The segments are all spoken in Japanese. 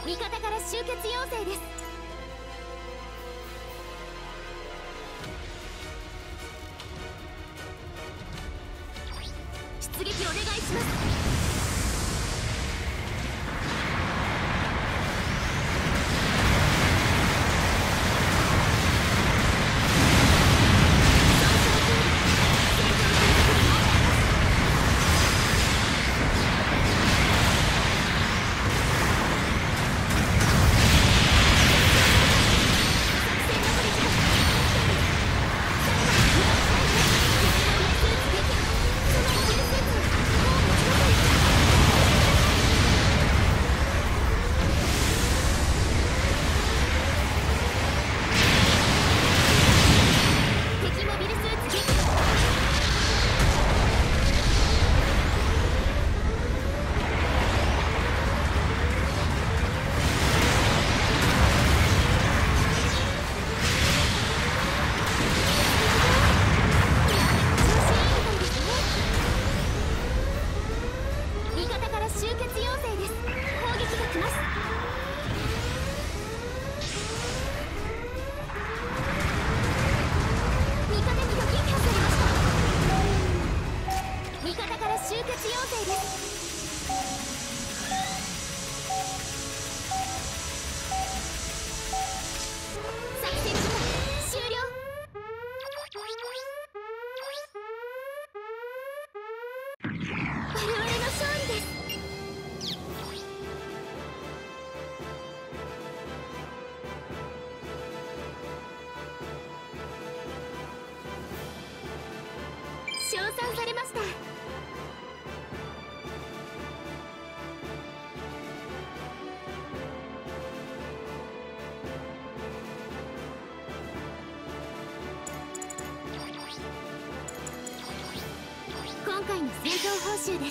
味方から集結要請です。出撃お願いします。称賛されました。今回の戦闘報酬です。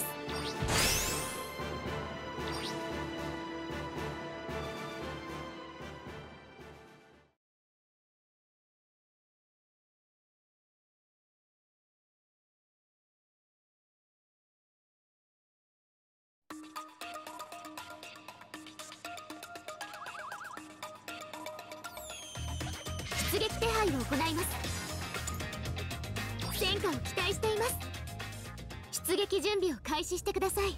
出撃手配を行います。戦果を期待しています。出撃準備を開始してください。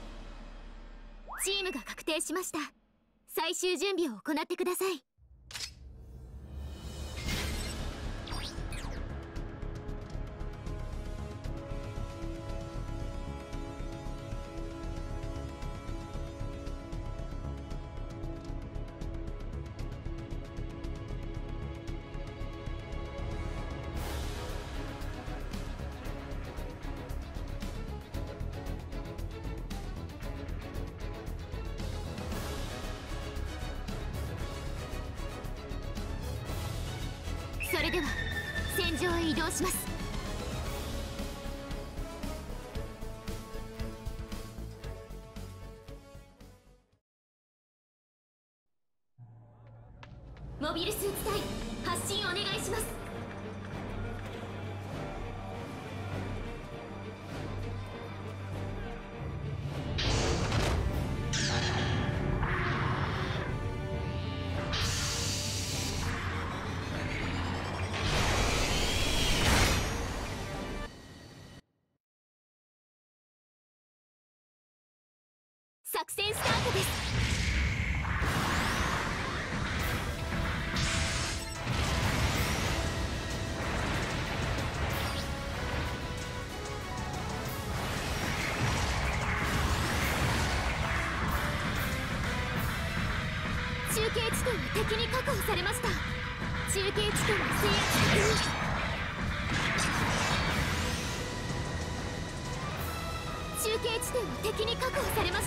チームが確定しました。最終準備を行ってください。 では戦場へ移動します。モビルスーツ隊発進お願いします。作戦スタートです。中継地点は敵に確保されました。中継地点の制圧確認。中継地点は敵に確保されました。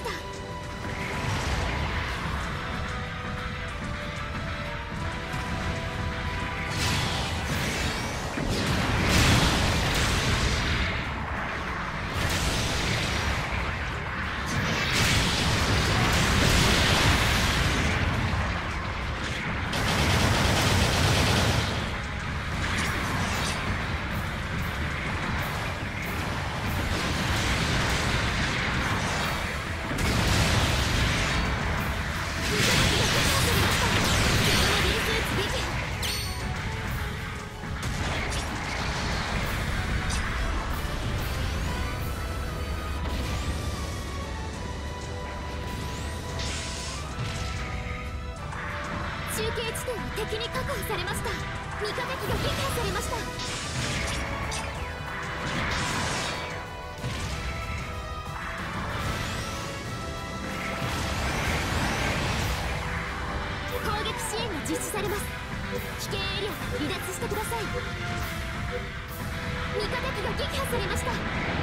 中継地点は敵に確保されました。味方機が撃破されました。攻撃支援が実施されます。危険エリアから離脱してください。味方機が撃破されました。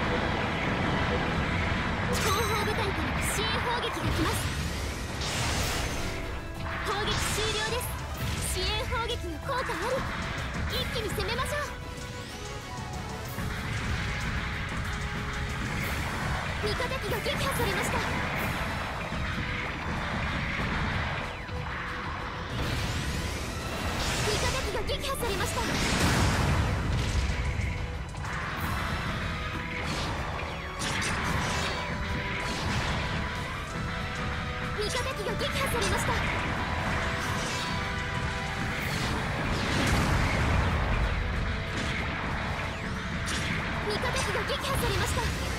後方部隊から支援砲撃が来ます。砲撃終了です。支援砲撃の効果あり。一気に攻めましょう。味方機が撃破されました。味方機が撃破されました。味方機が撃破されました。味方機が撃破されました。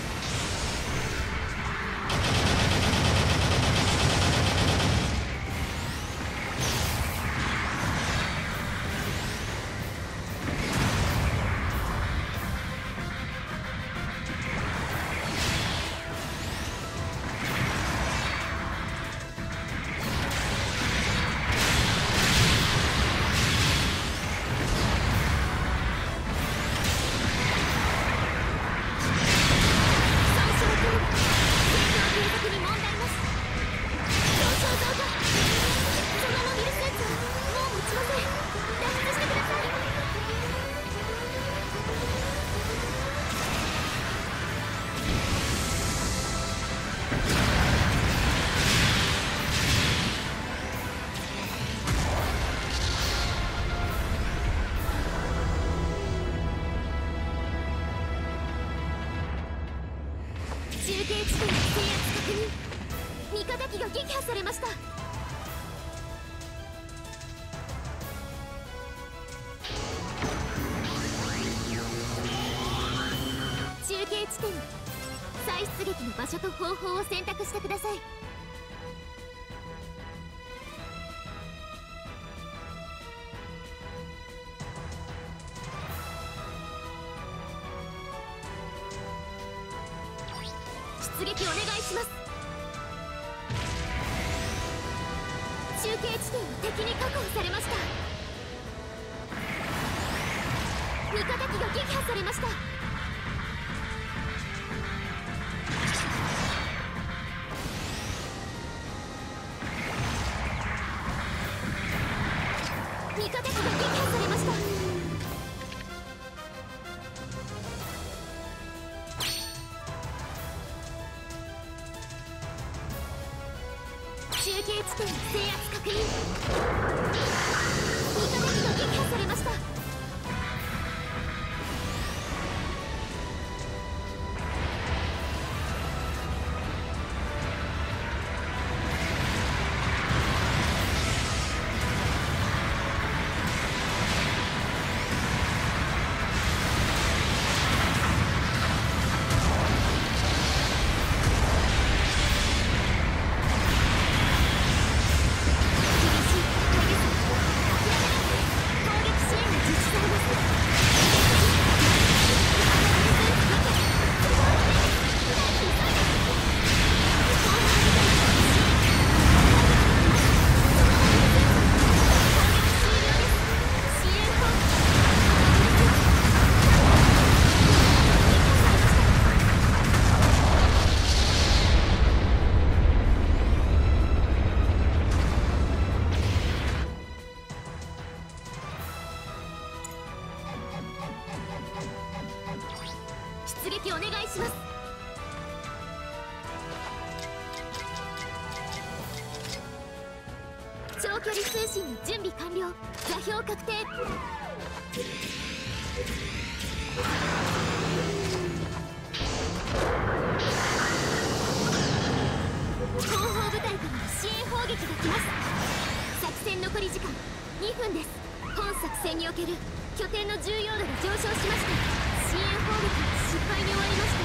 中継地点の制圧確認。味方機が撃破されました。中継地点、再出撃の場所と方法を選択してください。出撃お願いします。中継地点は敵に確保されました。味方機が撃破されました。味方機が撃破されました。 中継地点の制圧確認。2カメが撃破されました。出撃お願いします。長距離通信の準備完了。座標確定。後方部隊からの支援砲撃が来ます。作戦残り時間2分です。本作戦における拠点の重要度が上昇しました。支援砲撃は失敗に終わりました。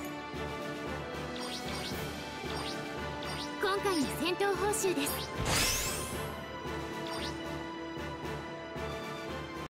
今回の戦闘報酬です。